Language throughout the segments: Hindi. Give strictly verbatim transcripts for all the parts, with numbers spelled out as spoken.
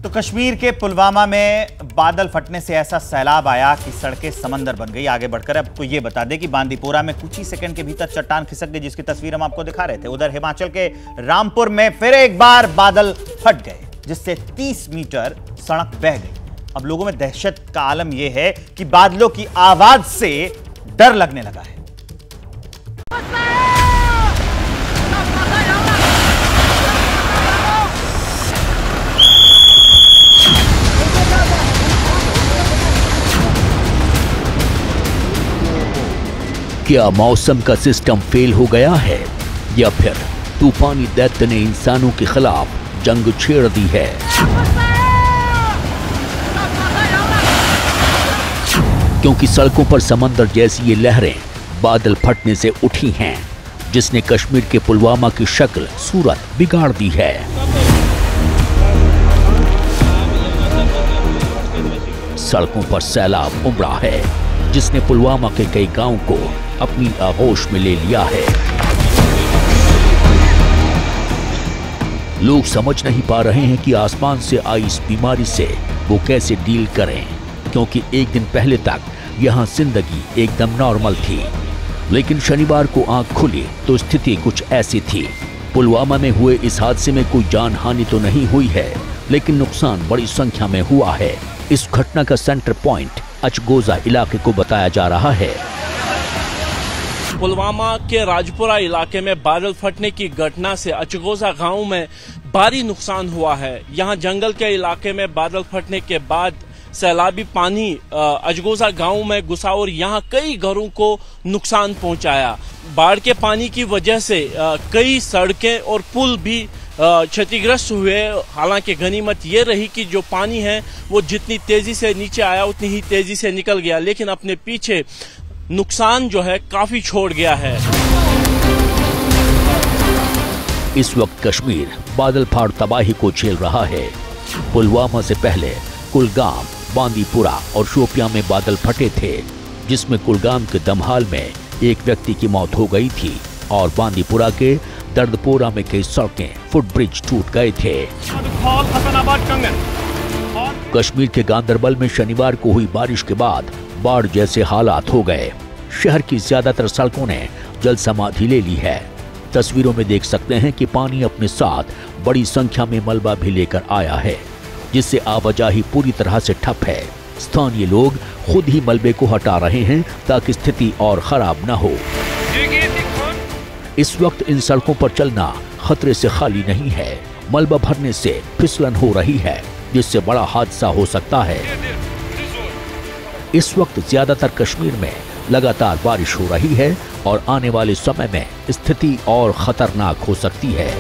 तो कश्मीर के पुलवामा में बादल फटने से ऐसा सैलाब आया कि सड़कें समंदर बन गई। आगे बढ़कर आपको ये बता दें कि बांदीपोरा में कुछ ही सेकंड के भीतर चट्टान खिसक गई, जिसकी तस्वीर हम आपको दिखा रहे थे। उधर हिमाचल के रामपुर में फिर एक बार बादल फट गए, जिससे तीस मीटर सड़क बह गई। अब लोगों में दहशत का आलम यह है कि बादलों की आवाज से डर लगने लगा है। क्या मौसम का सिस्टम फेल हो गया है या फिर तूफानी दैत्य ने इंसानों के खिलाफ जंग छेड़ दी है? क्योंकि सड़कों पर समंदर जैसी ये लहरें बादल फटने से उठी हैं, जिसने कश्मीर के पुलवामा की शक्ल सूरत बिगाड़ दी है। सड़कों पर सैलाब उमड़ा है, जिसने पुलवामा के कई गांवों को अपनी आगोश में ले लिया है। लोग समझ नहीं पा रहे हैं कि आसमान से आई इस बीमारी से वो कैसे डील करें, क्योंकि एक दिन पहले तक यहाँ जिंदगी एकदम नॉर्मल थी, लेकिन शनिवार को आंख खुली तो स्थिति कुछ ऐसी थी। पुलवामा में हुए इस हादसे में कोई जान हानि तो नहीं हुई है, लेकिन नुकसान बड़ी संख्या में हुआ है। इस घटना का सेंटर पॉइंट अचगोजा इलाके को बताया जा रहा है। पुलवामा के राजपुरा इलाके में बादल फटने की घटना से अचगोजा गांव में भारी नुकसान हुआ है। यहां जंगल के इलाके में बादल फटने के बाद सैलाबी पानी अचगोजा गांव में घुसा और यहां कई घरों को नुकसान पहुंचाया। बाढ़ के पानी की वजह से कई सड़कें और पुल भी क्षतिग्रस्त हुए। हालांकि गनीमत ये रही कि जो पानी है वो जितनी तेजी से नीचे आया उतनी ही तेजी से निकल गया, लेकिन अपने पीछे नुकसान जो है काफी छोड़ गया है। इस वक्त कश्मीर बादल फाड़ तबाही को झेल रहा है। पुलवामा से पहले कुलगाम, बांदीपुरा और शोपियां में बादल फटे थे, जिसमें कुलगाम के दमहाल में एक व्यक्ति की मौत हो गई थी और बांदीपुरा के दर्दपोरा में कई सड़कें, फुटब्रिज टूट गए थे। कश्मीर के गांदरबल में शनिवार को हुई बारिश के बाद बाढ़ जैसे हालात हो गए। शहर की ज्यादातर सड़कों ने जल समाधि ले ली है। तस्वीरों में देख सकते हैं कि पानी अपने साथ बड़ी संख्या में मलबा भी लेकर आया है, जिससे आवाजाही पूरी तरह से ठप है। स्थानीय लोग खुद ही मलबे को हटा रहे हैं ताकि स्थिति और खराब न हो। इस वक्त इन सड़कों पर चलना खतरे से खाली नहीं है। मलबा भरने से फिसलन हो रही है, जिससे बड़ा हादसा हो सकता है। इस वक्त ज्यादातर कश्मीर में लगातार बारिश हो रही है और आने वाले समय में स्थिति और खतरनाक हो सकती है।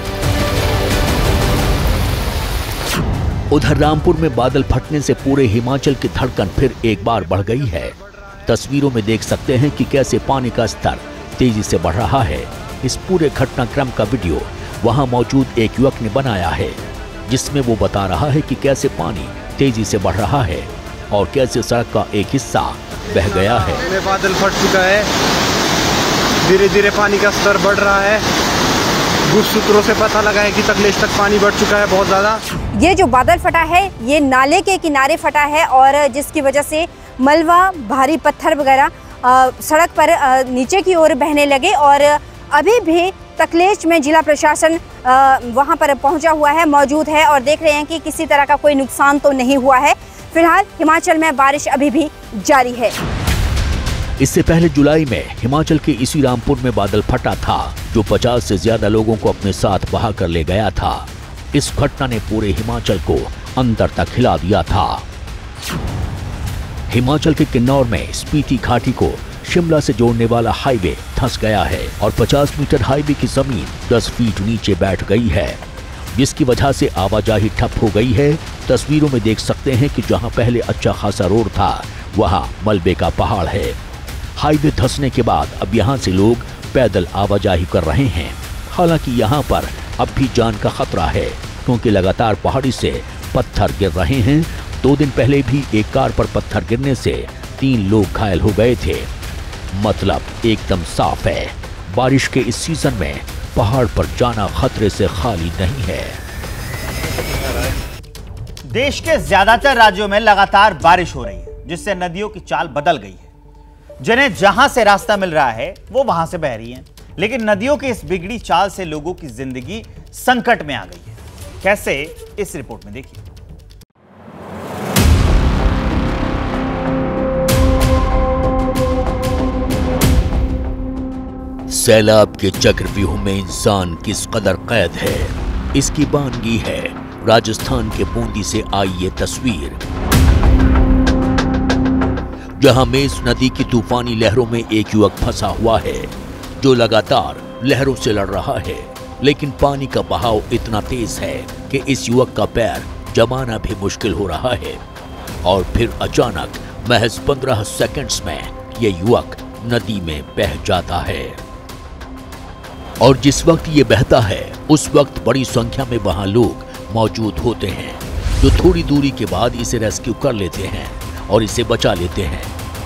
उधर रामपुर में बादल फटने से पूरे हिमाचल की धड़कन फिर एक बार बढ़ गई है। तस्वीरों में देख सकते हैं कि कैसे पानी का स्तर तेजी से बढ़ रहा है। इस पूरे घटनाक्रम का वीडियो वहां मौजूद एक युवक ने बनाया है, जिसमें वो बता रहा है कि कैसे पानी तेजी से बढ़ रहा है और कैसे सड़क का एक हिस्सा बह गया है। बादल फट चुका है, धीरे धीरे पानी का स्तर बढ़ रहा है। गुप्त सूत्रों से पता लगा है कि तकलेश तक पानी बढ़ चुका है बहुत ज्यादा। ये जो बादल फटा है ये नाले के किनारे फटा है और जिसकी वजह से मलबा, भारी पत्थर वगैरह सड़क पर आ, नीचे की ओर बहने लगे और अभी भी तकलेश में जिला प्रशासन वहां पर पहुंचा हुआ है, मौजूद है और देख रहे हैं कि किसी तरह का कोई नुकसान तो नहीं हुआ है। फिलहाल हिमाचल में बारिश अभी भी जारी है। इससे पहले जुलाई में हिमाचल के इसी रामपुर में बादल फटा था, जो पचास से ज्यादा लोगों को अपने साथ बहा कर ले गया था। इस घटना ने पूरे हिमाचल को अंदर तक हिला दिया था। हिमाचल के किन्नौर में स्पीति घाटी को शिमला से जोड़ने वाला हाईवे धंस गया है और पचास मीटर हाईवे की जमीन दस फीट नीचे बैठ गई है, जिसकी वजह से आवाजाही ठप हो गई है। तस्वीरों में देख सकते हैं कि जहां पहले अच्छा खासा रोड था, वहां मलबे का पहाड़ है। हाईवे धंसने के बाद अब यहां से लोग पैदल आवाजाही कर रहे हैं। हालांकि यहां पर अब भी जान का खतरा है, क्योंकि लगातार पहाड़ी से पत्थर गिर रहे हैं। दो दिन पहले भी एक कार पर पत्थर गिरने से तीन लोग घायल हो गए थे। मतलब एकदम साफ है, बारिश के इस सीजन में पहाड़ पर जाना खतरे से खाली नहीं है। देश के ज्यादातर राज्यों में लगातार बारिश हो रही है, जिससे नदियों की चाल बदल गई है। जिन्हें जहां से रास्ता मिल रहा है वो वहां से बह रही हैं। लेकिन नदियों की इस बिगड़ी चाल से लोगों की जिंदगी संकट में आ गई है। कैसे, इस रिपोर्ट में देखिए। सैलाब के चक्रव्यूह में इंसान किस कदर कैद है, इसकी बानगी है राजस्थान के बूंदी से आई ये तस्वीर, जहां मेष नदी की तूफानी लहरों में एक युवक फंसा हुआ है जो लगातार लहरों से लड़ रहा है। लेकिन पानी का बहाव इतना तेज है कि इस युवक का पैर जमाना भी मुश्किल हो रहा है। और फिर अचानक महज पंद्रह सेकंड्स में यह युवक नदी में बह जाता है। और जिस वक्त ये बहता है उस वक्त बड़ी संख्या में वहां लोग मौजूद होते हैं जो थोड़ी दूरी के बाद इसे रेस्क्यू कर लेते हैं और इसे बचा लेते हैं।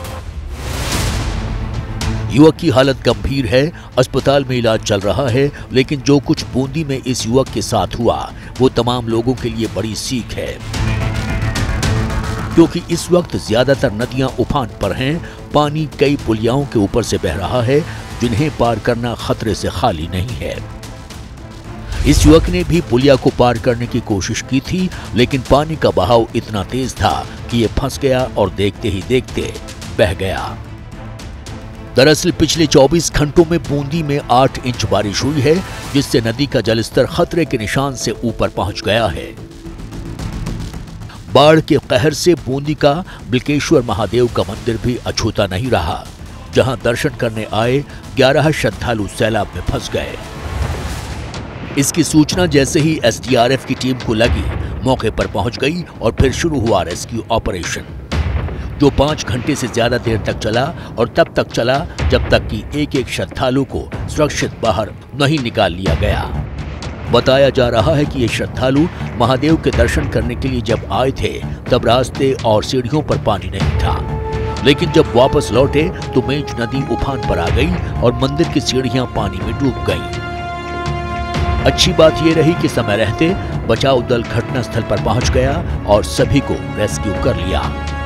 युवक की हालत गंभीर है, अस्पताल में इलाज चल रहा है। लेकिन जो कुछ बूंदी में इस युवक के साथ हुआ वो तमाम लोगों के लिए बड़ी सीख है, क्योंकि इस वक्त ज्यादातर नदियां उफान पर हैं। पानी कई पुलियाओं के ऊपर से बह रहा है जिन्हें पार करना खतरे से खाली नहीं है। इस युवक ने भी पुलिया को पार करने की कोशिश की थी, लेकिन पानी का बहाव इतना तेज था कि ये फंस गया और देखते ही देखते बह गया। दरअसल पिछले चौबीस घंटों में बूंदी में आठ इंच बारिश हुई है, जिससे नदी का जलस्तर खतरे के निशान से ऊपर पहुंच गया है। बाढ़ के कहर से बूंदी का बिल्केश्वर महादेव का मंदिर भी अछूता नहीं रहा, जहां दर्शन करने आए ग्यारह श्रद्धालु सैलाब में फंस गए। इसकी सूचना जैसे ही एस डी आर एफ की टीम को लगी, मौके पर पहुंच गई और फिर शुरू हुआ रेस्क्यू ऑपरेशन, जो पांच घंटे से ज्यादा देर तक चला और तब तक चला जब तक कि एक एक श्रद्धालु को सुरक्षित बाहर नहीं निकाल लिया गया। बताया जा रहा है कि ये श्रद्धालु महादेव के दर्शन करने के लिए जब आए थे तब रास्ते और सीढ़ियों पर पानी नहीं था, लेकिन जब वापस लौटे तो मेंज नदी उफान पर आ गई और मंदिर की सीढ़ियां पानी में डूब गईं। अच्छी बात यह रही कि समय रहते बचाव दल घटनास्थल पर पहुंच गया और सभी को रेस्क्यू कर लिया।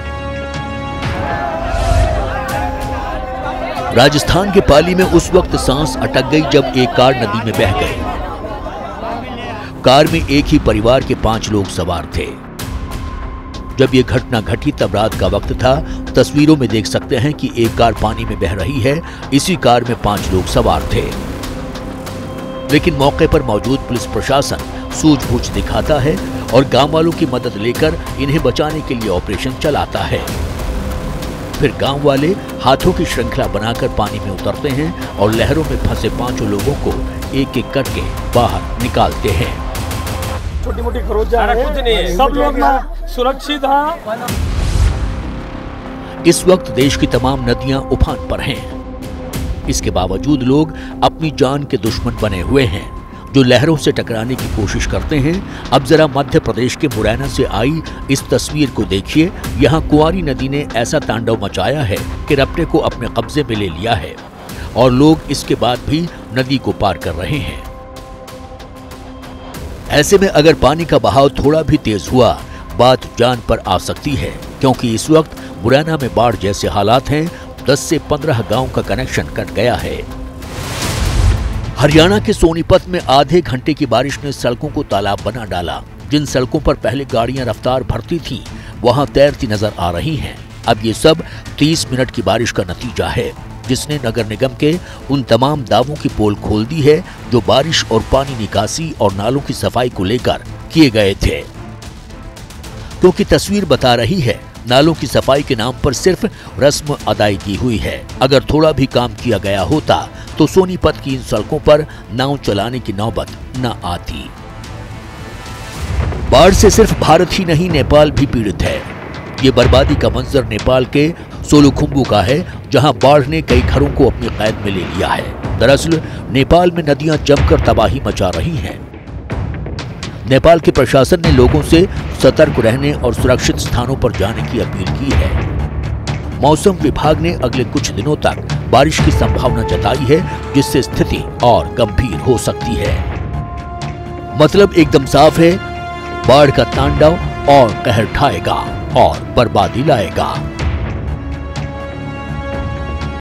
राजस्थान के पाली में उस वक्त सांस अटक गई जब एक कार नदी में बह गई। कार में एक ही परिवार के पांच लोग सवार थे। जब यह घटना घटी तब रात का वक्त था। तस्वीरों में देख सकते हैं कि एक कार पानी में बह रही है। इसी कार में पांच लोग सवार थे, लेकिन मौके पर मौजूद पुलिस प्रशासन सूझबूझ दिखाता है और गांव वालों की मदद लेकर इन्हें बचाने के लिए ऑपरेशन चलाता है। फिर गांव वाले हाथों की श्रृंखला बनाकर पानी में उतरते हैं और लहरों में फंसे पांचों लोगों को एक एक करके बाहर निकालते हैं। छोटी मोटी खरोजा है, कुछ नहीं है, सब लोग सुरक्षित हैं। इस वक्त देश की तमाम नदियां उफान पर हैं। इसके बावजूद लोग अपनी जान के दुश्मन बने हुए हैं, जो लहरों से टकराने की कोशिश करते हैं। अब जरा मध्य प्रदेश के मुरैना से आई इस तस्वीर को देखिए। यहाँ कुंवारी नदी ने ऐसा तांडव मचाया है कि रपटे को अपने कब्जे में ले लिया है और लोग इसके बाद भी नदी को पार कर रहे हैं। ऐसे में अगर पानी का बहाव थोड़ा भी तेज हुआ, बात जान पर आ सकती है, क्योंकि इस वक्त मुरैना में बाढ़ जैसे हालात हैं। दस से पंद्रह गांव का कनेक्शन कट गया है। हरियाणा के सोनीपत में आधे घंटे की बारिश ने सड़कों को तालाब बना डाला। जिन सड़कों पर पहले गाड़ियां रफ्तार भरती थीं, वहां तैरती नजर आ रही हैं। अब ये सब तीस मिनट की बारिश का नतीजा है, जिसने नगर निगम के उन तमाम दावों की पोल खोल दी है जो बारिश और पानी निकासी और नालों की सफाई को लेकर किए गए थे। क्योंकि तस्वीर बता रही है, नालों की सफाई के नाम पर सिर्फ रस्म अदायगी हुई है। अगर थोड़ा भी काम किया गया होता तो सोनीपत की इन सड़कों पर नाव चलाने की नौबत न आती। बाढ़ से सिर्फ भारत ही नहीं, नेपाल भी पीड़ित है। ये बर्बादी का मंजर नेपाल के सोलुखुम्बु का है, जहां बाढ़ ने कई घरों को अपनी कैद में ले लिया है। दरअसल नेपाल में नदियां जमकर तबाही मचा रही हैं। नेपाल के प्रशासन ने लोगों से सतर्क रहने और सुरक्षित स्थानों पर जाने की अपील की है। मौसम विभाग ने अगले कुछ दिनों तक बारिश की संभावना जताई है, जिससे स्थिति और गंभीर हो सकती है। मतलब एकदम साफ है, बाढ़ का तांडव और कहर ढाएगा और बर्बादी लाएगा।